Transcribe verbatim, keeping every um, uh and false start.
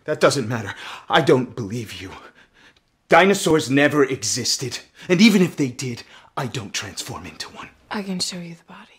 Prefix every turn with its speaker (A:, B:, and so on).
A: That doesn't matter. I don't believe you. Dinosaurs never existed. And even if they did, I don't transform into one.
B: I can show you the body.